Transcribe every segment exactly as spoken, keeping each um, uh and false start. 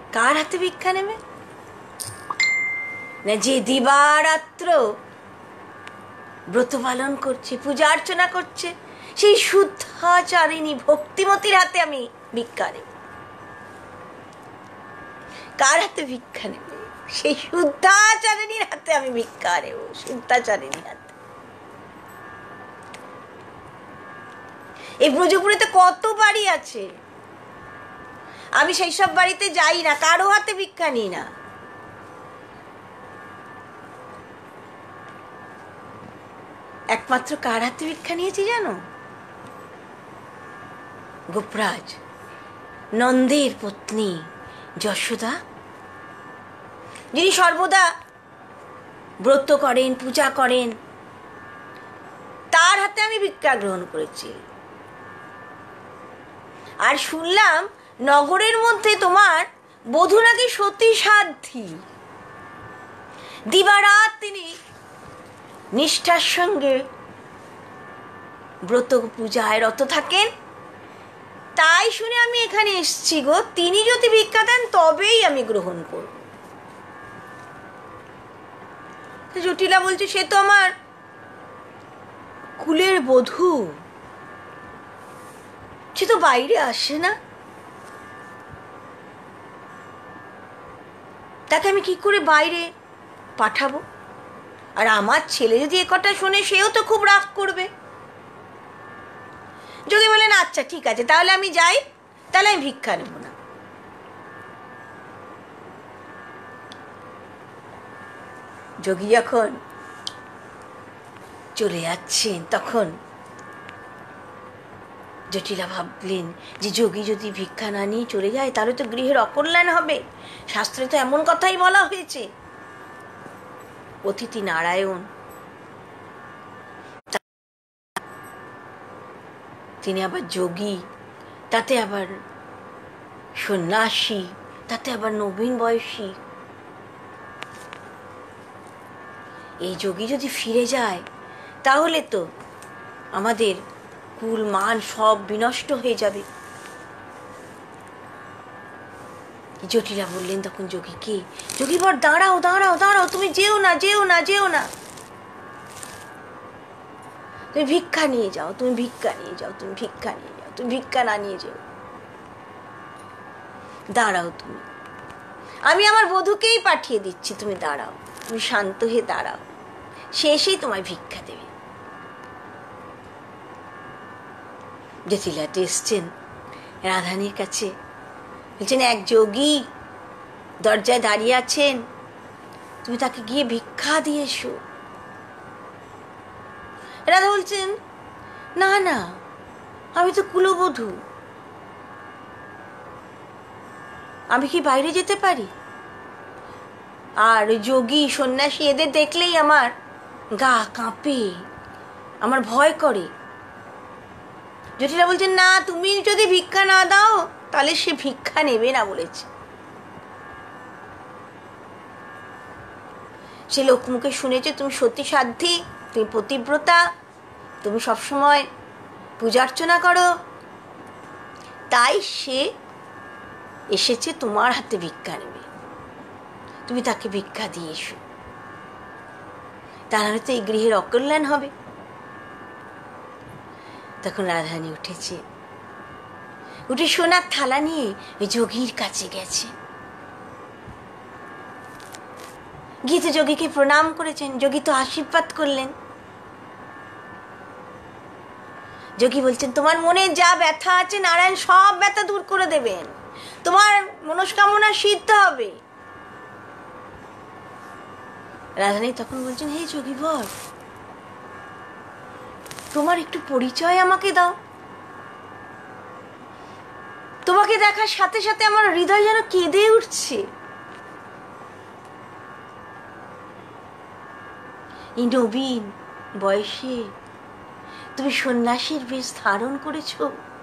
কার হাতে ভিক্ষা নেবে? না যে দিবারাত্র ব্রত পালন করছে, পূজা অর্চনা করছে, সেই শুদ্ধাচারিণী ভক্তিমতীর হাতে আমি ভিক্ষা নেব। কার হাতে ভিক্ষা নেবে? সেই শুদ্ধাচারিণীর হাতে আমি ভিক্ষা নেব, শুদ্ধাচারিণীর হাতে। এই ব্রজপুরেতে কত বাড়ি আছে, আমি সেই সব বাড়িতে যাই না, কারো হাতে ভিক্ষা নিই না। একমাত্র কার হাতে ভিক্ষা নিয়েছি জানো? গোপরাজ, নন্দের পত্নী যশোদা, যিনি সর্বদা ব্রত করেন, পূজা করেন, তার হাতে আমি ভিক্ষা গ্রহণ করেছি। আর শুনলাম নগরের মধ্যে তোমার বধূ নাকি সতী সাধ্বী, দিবারাত তিনি নিষ্ঠার সঙ্গে ব্রত পূজায় রত থাকেন। তাই শুনে আমি এখানে এসছি গো, তিনি যদি ভিক্ষা দেন তবেই আমি গ্রহণ করব। জটিলা বলছে, সে তো আমার কুলের বধূ, সে তো বাইরে আসে না, তাকে আমি কি করে বাইরে পাঠাবো? আর আমার ছেলে যদি এ কথা শোনে, সেও তো খুব রাগ করবে। যোগী বলেন, আচ্ছা ঠিক আছে, তাহলে আমি যাই, তাহলে আমি ভিক্ষা নেব না। যোগী যখন চলে যাচ্ছেন, তখন জটিলা ভাবলেন যে যোগী যদি ভিক্ষা না নিয়ে চলে যায়, তাহলে তো গৃহের অকল্যাণ হবে। শাস্ত্রে তো এমন কথাই বলা হয়েছে, অতিথি নারায়ণ। তিনি আবার যোগী, তাতে আবার সন্ন্যাসী, তাতে আবার নবীন বয়সী। এই যোগী যদি ফিরে যায়, তাহলে তো আমাদের কুল মান সব বিনষ্ট হয়ে যাবে। জটিলা বললেন তখন যোগীকে, যোগী বর দাঁড়াও দাঁড়াও দাঁড়াও, তুমি যেও না যেও না যেও না, তুমি ভিক্ষা নিয়ে যাও, তুমি ভিক্ষা নিয়ে যাও, তুমি ভিক্ষা নিয়ে যাও, তুমি ভিক্ষা না নিয়ে যাও, দাঁড়াও তুমি, আমি আমার বধূকেই পাঠিয়ে দিচ্ছি, তুমি দাঁড়াও, তুমি শান্ত হয়ে দাঁড়াও, সে এসেই তোমায় ভিক্ষা দেবে। জটিলাতে এসছেন রাধারানীর কাছে, বলছেন এক যোগী দরজায় দাঁড়িয়ে আছেন, তুমি তাকে গিয়ে ভিক্ষা দিয়ে এসো। রাধা বলছেন, না না, আমি তো কুলবধূ, আমি কি বাইরে যেতে পারি? আর যোগী সন্ন্যাসী এদের দেখলেই আমার গা কাঁপে, আমার ভয় করে। জটিলা বলছেন, না, তুমি যদি ভিক্ষা না দাও তাহলে সে ভিক্ষা নেবে না বলেছে। সে লোকমুখে শুনেছে তুমি সতী সাধ্বী, তুমি পতিব্রতা, তুমি সবসময় পূজা অর্চনা করো, তাই সে এসেছে তোমার হাতে ভিক্ষা নেবে, তুমি তাকে ভিক্ষা দিয়ে এসো, তাহলে তো এই গৃহের অকল্যাণ হবে। তখন রাধারানী উঠেছে, উঠে সোনার থালা নিয়ে ওই যোগীর কাছে গেছে, গিয়ে তো যোগীকে প্রণাম করেছেন। যোগী তো আশীর্বাদ করলেন। যোগী বলছেন, তোমার মনে যা ব্যথা আছে নারায়ণ সব ব্যথা দূর করে দেবেন, তোমার মনস্কামনা সিদ্ধ হবে। রাধারানী তখন বলছেন, হে যোগী বর, তোমার একটু পরিচয় আমাকে দাও, তোমাকে দেখার সাথে সাথে আমার হৃদয় যেন কেঁদে উঠছে। এই নবীন বয়সে তুমি সন্ন্যাসীর বেশ ধারণ করেছ,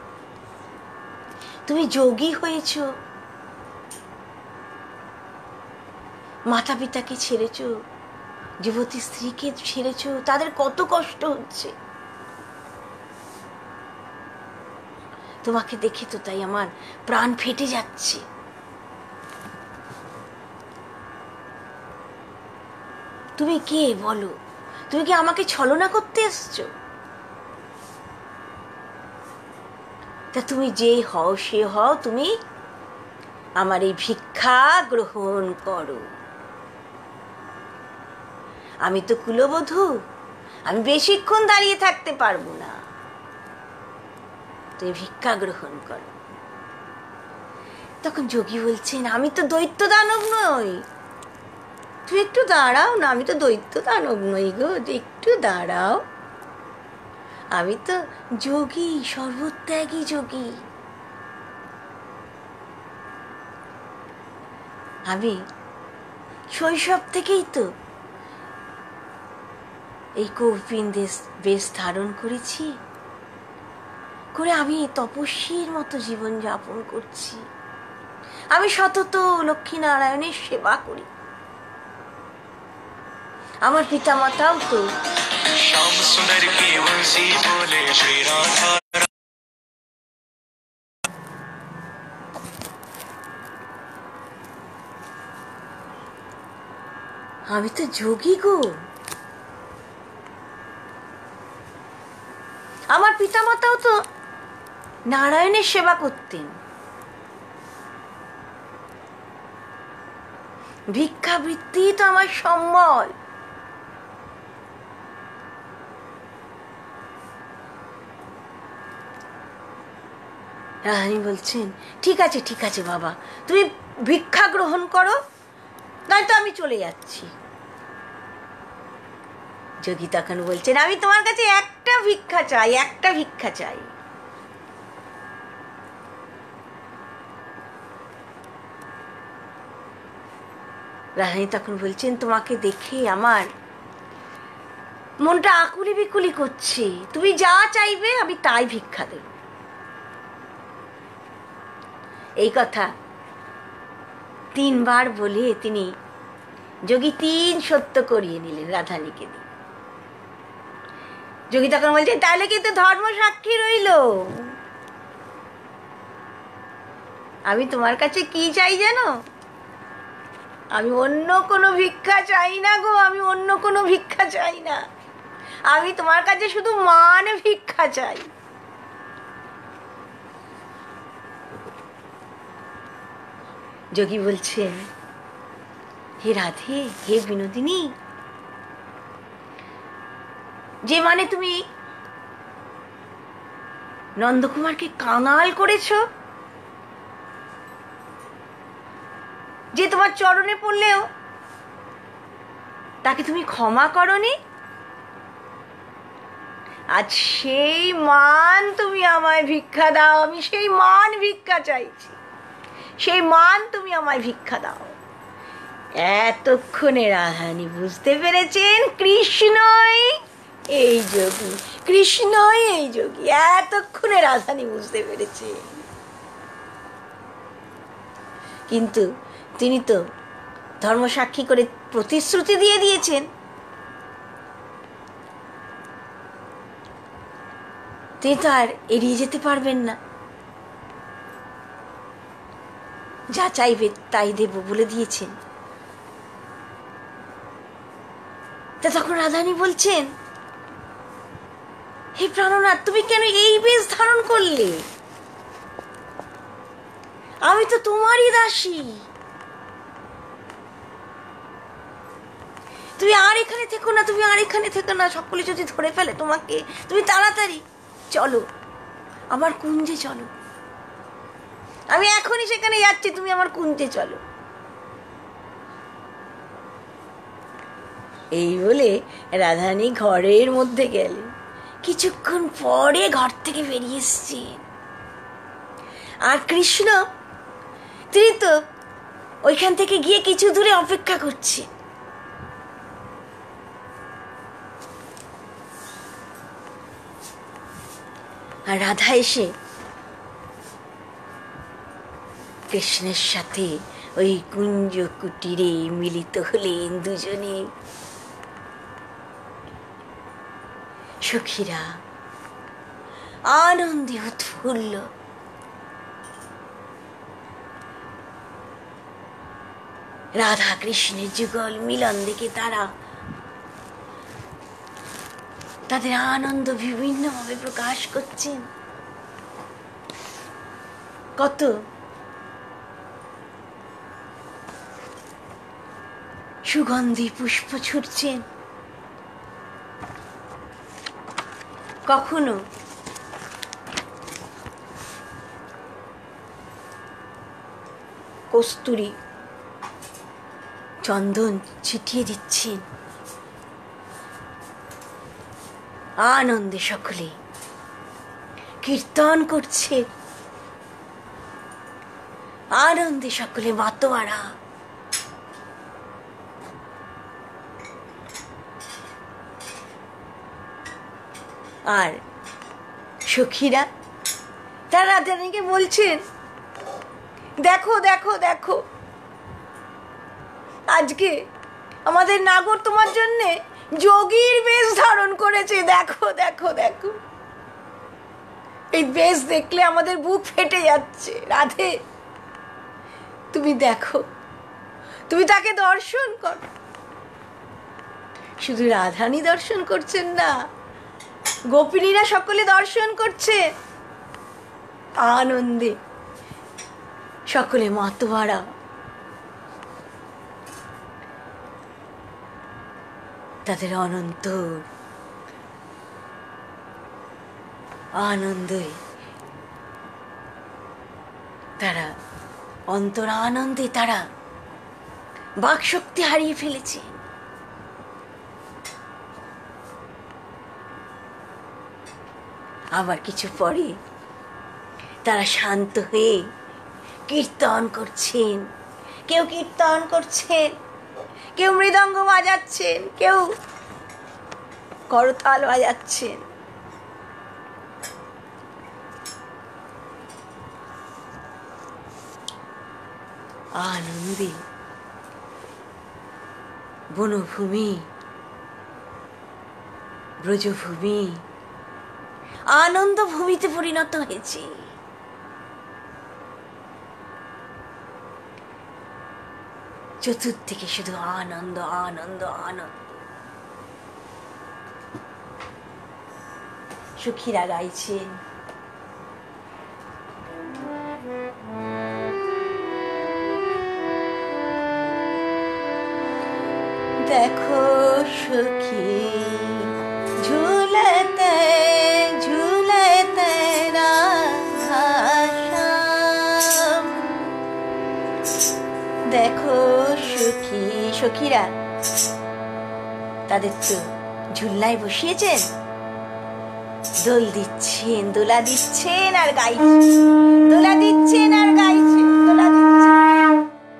তুমি যোগী হয়েছ, মাতা পিতাকে ছেড়েছ, যুবতী স্ত্রীকে ছেড়েছ, তাদের কত কষ্ট হচ্ছে, তোমাকে দেখে তো তাই আমার প্রাণ ফেটে যাচ্ছে। তুমি কে বলো? তুমি কি আমাকে ছলনা করতে এসছো? তা তুমি যে হও সে হও, তুমি আমার এই ভিক্ষা গ্রহণ করো। আমি তো কুলবধূ, আমি বেশিক্ষণ দাঁড়িয়ে থাকতে পারবো না, তুই ভিক্ষা গ্রহণ করো। তখন যোগী বলছেন, আমি তো দৈত্য দানব নই, তুই একটু দাঁড়াও না, আমি তো দৈত্য দানব নই গো, একটু দাঁড়াও, আমি তো যোগী, সর্বত্যাগী যোগী। আমি শৈশব থেকেই তো এই কৌপিন দেশ বেশ ধারণ করেছি, করে আমি তপস্বীর মতো জীবন যাপন করছি। আমি সতত লক্ষ্মীনারায়ণের সেবা করি। আমার পিতা মাতাও তো শ্যাম সুন্দর কি বংশী বলে শ্রী রাধা। আমি তো যোগী গো। আমার পিতা মাতাও তো নারায়ণের সেবা করতেন। ভিক্ষাবৃত্তি তো আমার সম্বল। রানী বলছেন, ঠিক আছে ঠিক আছে বাবা, তুমি ভিক্ষা গ্রহণ করো, নয়তো আমি চলে যাচ্ছি। যোগী তখন বলছেন, আমি তোমার কাছে একটা ভিক্ষা চাই, একটা ভিক্ষা চাই। রানী তখন বলছেন, তোমাকে দেখে আমার মনটা আকুলি বিকুলি করছে, তুমি যা চাইবে আমি তাই ভিক্ষা দেব। এই কথা তিনবার বলে তিনি যোগী তিন সত্য করিয়ে নিলেন রাধানীকে দিয়ে। যোগী তখন বলছেন, তাহলে কিন্তু ধর্ম সাক্ষী রইল। আমি তোমার কাছে কি চাই জানো? আমি অন্য কোনো ভিক্ষা চাই না গো, আমি অন্য কোনো ভিক্ষা চাই না, আমি তোমার কাছে শুধু মান ভিক্ষা চাই। যোগী বলছেন, হে রাধে, হে বিনোদিনী, যে মানে তুমি নন্দকুমারকে কাঙাল করেছ, যে তোমার চরণে পড়লেও তাকে তুমি ক্ষমা করনি, আজ সেই মান তুমি আমায় ভিক্ষা দাও। আমি সেই মান ভিক্ষা চাইছি, সেই মান তুমি আমায় ভিক্ষা দাও। এতক্ষণে রাধারানী বুঝতে পেরেছেন কৃষ্ণই এই যোগী, কৃষ্ণই এই যোগী। এতক্ষণে রাধারানী বুঝতে পেরেছে, কিন্তু তিনি তো ধর্ম সাক্ষী করে প্রতিশ্রুতি দিয়ে দিয়েছেন, তিনি তো আর এড়িয়ে যেতে পারবেন না। যা চাইবে তাই দেব বলে দিয়েছেন। তা তখন রাধারানী বলছেন, হে প্রাণনাথ, তুমি কেন এই বেশ ধারণ করলে? আমি তো তোমারই দাসী, তুমি আর এখানে থেকো না, তুমি আর এখানে থেকো না, সকলে যদি ধরে ফেলে তোমাকে, তুমি তাড়াতাড়ি চলো আমার কুঞ্জে চলো, আমি এখনই সেখানে যাচ্ছি, তুমি আমার কুঞ্জে চলো। এই বলে রাধারানী ঘরের মধ্যে গেলেন। কিছুক্ষণ পরে ঘর থেকে বেরিয়ে এসছেন, আর কৃষ্ণ তিনি তো ওইখান থেকে গিয়ে কিছু দূরে অপেক্ষা করছে। আর রাধা এসে কৃষ্ণের সাথে ওই কুঞ্জ কুটিরে মিলিত হলেন দুজনে। সখীরা আনন্দে উৎফুল্ল। রাধা কৃষ্ণের যুগল মিলন দেখে তারা তাদের আনন্দ বিভিন্নভাবে প্রকাশ করছেন। কত সুগন্ধি পুষ্প ছুটছেন, কখনো কস্তুরী চন্দন ছিটিয়ে দিচ্ছেন। আনন্দে সকলে কীর্তন করছে, আনন্দে সকলে মাতোয়ারা। আর সখীরা তারা রাধারানীকে বলছেন, দেখো দেখো দেখো, আজকে আমাদের নাগর তোমার জন্যে যোগীর বেশ ধারণ করেছে, দেখো দেখো দেখো। এই বেশ দেখলে আমাদের বুক ফেটে যাচ্ছে। রাধে, তুমি দেখো, তুমি তাকে দর্শন করো। শুধু রাধারানী দর্শন করছেন না, গোপিনীরা সকলে দর্শন করছে। আনন্দে সকলে মাতোয়ারা। তাদের অনন্ত আনন্দে তারা অন্তর আনন্দে তারা বাকশক্তি হারিয়ে ফেলেছে। আবার কিছু পরে তারা শান্ত হয়ে কীর্তন করছেন। কেউ কীর্তন করছেন, কেউ মৃদঙ্গ বাজাচ্ছেন, কেউ করতাল বাজাচ্ছেন। আনন্দে বনভূমি, ব্রজভূমি আনন্দ ভূমিতে পরিণত হয়েছে। চতুর্দিকে শুধু আনন্দ আনন্দ আনন্দ। সখীরা গাইছেন, দেখো সখী ঝুলতে ঝুলতে রাধাশ্যাম। দেখো সখী, সখীরা তাদের তো ঝুলনায় বসিয়েছেন, দোল দিচ্ছেন, দোলা দিচ্ছেন আর গাইছেন, দোলা দিচ্ছেন আর গাইছেন, দোলা দিচ্ছেন।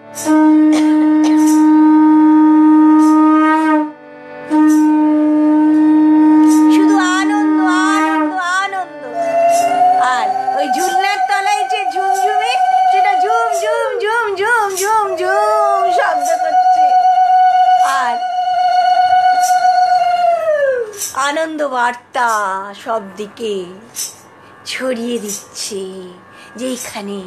শুধু আনন্দ আনন্দ আনন্দ। আর ওই ঝুলনার তলায় যে ঝুমঝুমে, সেটা ঝুম ঝুম ঝুম ঝুম ঝুম ঝুম শব্দ করছে। আর আনন্দ বার্তা সব দিকে ছড়িয়ে দিচ্ছে, যেখানে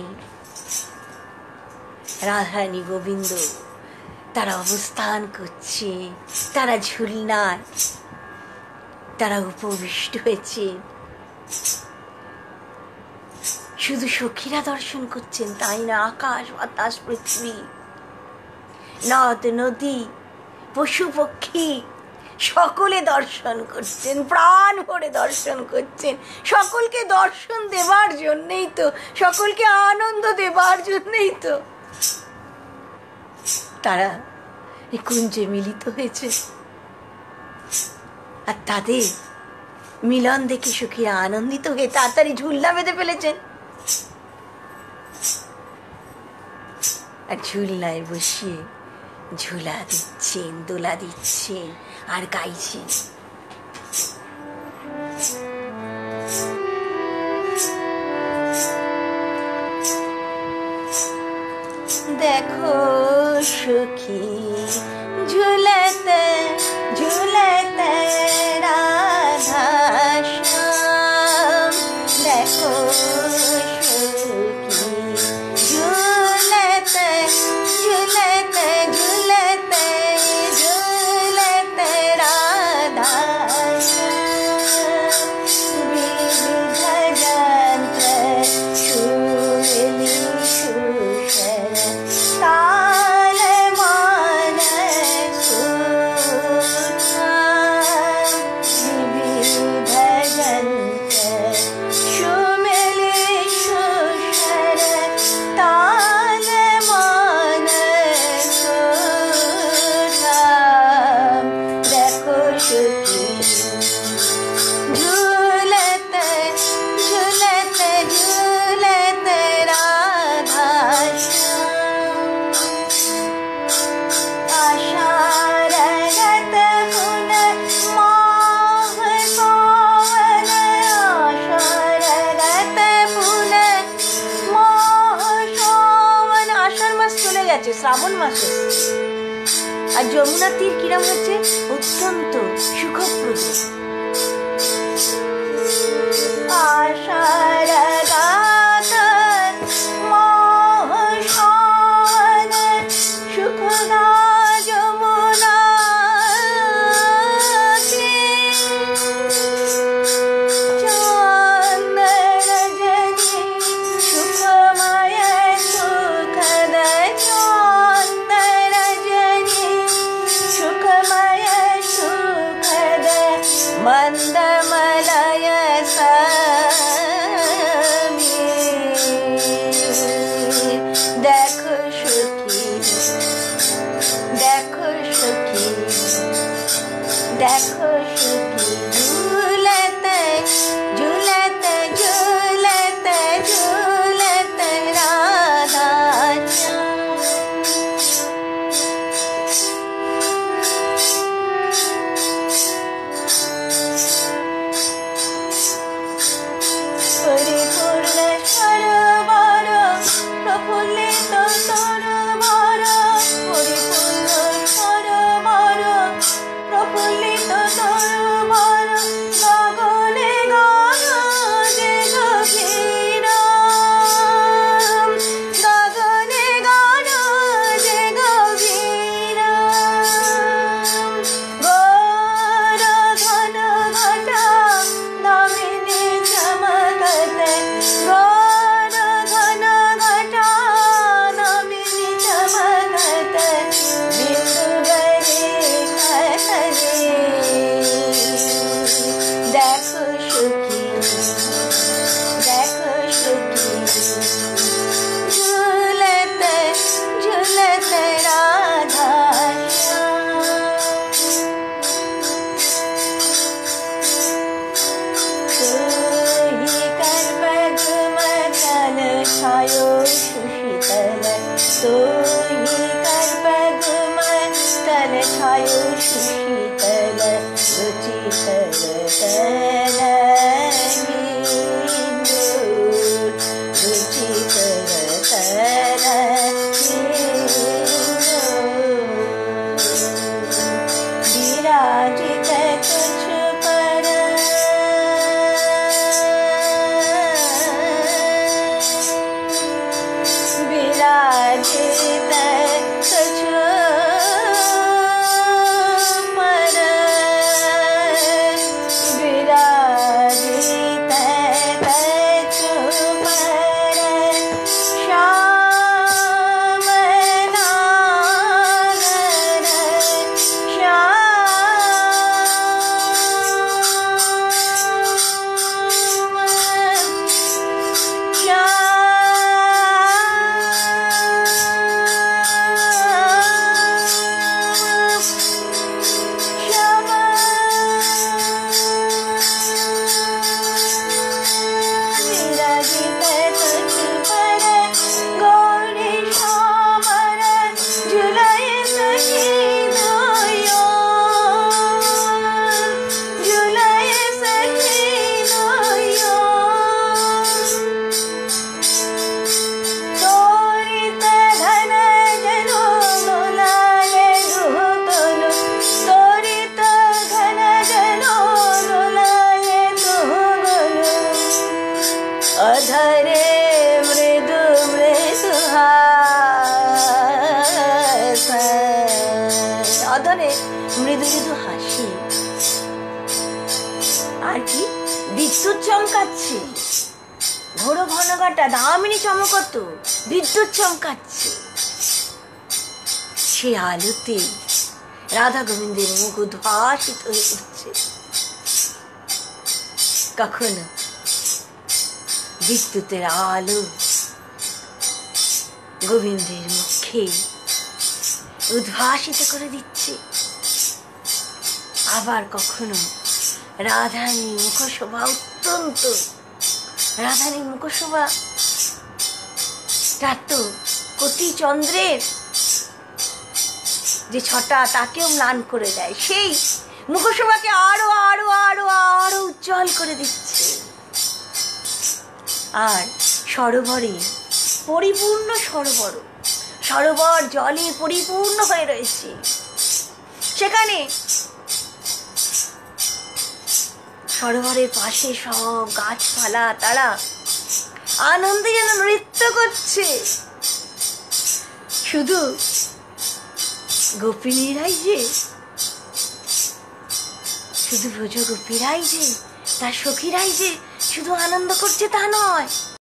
রাধারানী গোবিন্দ তারা অবস্থান করছে, তারা ঝুলনায় তারা উপবিষ্ট হয়েছে। শুধু সখীরা দর্শন করছেন তাই না, আকাশ বাতাস পৃথিবী, নদ নদী, পশু পক্ষী সকলে দর্শন করছেন, প্রাণ ভরে দর্শন করছেন। সকলকে দর্শন দেবার জন্যই তো, সকলকে আনন্দ দেবার জন্যই তো তারা এই কুঞ্জে মিলিত হয়েছে। আর তাদের মিলন দেখে সখীরা আনন্দিত হয়ে তাড়াতাড়ি ঝুলনা বেঁধে ফেলেছেন। আর ঝুলনায় বসিয়ে ঝুলা দিচ্ছেন, দোলা দিচ্ছেন আর গাইছেন। দেখো সখী ঝুলতে ঝুলতে রাধাশ্যাম। দেখো সখী ঝুলতে ঝুলতে ঝুলতে ঝুলতে রাধাশ্যাম। গেছে, শ্রাবণ মাসে, আর যমুনা তীর কিরম হচ্ছে, অত্যন্ত সুখপ্রদ। মৃদু মৃদু হাসি, আর কি বিদ্যুৎ চমকাচ্ছে, ঘোর ঘন ঘটা দামিনী চমকত বিদ্যুৎ চমকাচ্ছে। সে আলোতে রাধা গোবিন্দের মুখ উদ্ভাসিত হয়ে উঠছে। কখনো বিদ্যুতের আলো গোবিন্দের মুখে উদ্ভাসিত করে দিচ্ছে, আবার কখনো রাধারানীর মুখশোভা অত্যন্ত, রাধারানীর মুখশোভা তার তো কোটি চন্দ্রের যে ছটা তাকেও ম্লান করে দেয়, সেই মুখশোভাকে আরো আরো আরো আরো উজ্জ্বল করে দিচ্ছে। আর সরোবরে পরিপূর্ণ সরোবর, সরোবর জলে পরিপূর্ণ হয়ে রয়েছে। সেখানে সরোবরের পাশে সব গাছপালা তারা আনন্দে যেন নৃত্য করছে। শুধু গোপিনীরাই যে শুধু ব্রজ গোপীরাই যে তার সখীরাই যে শুধু আনন্দ করছে তা নয়,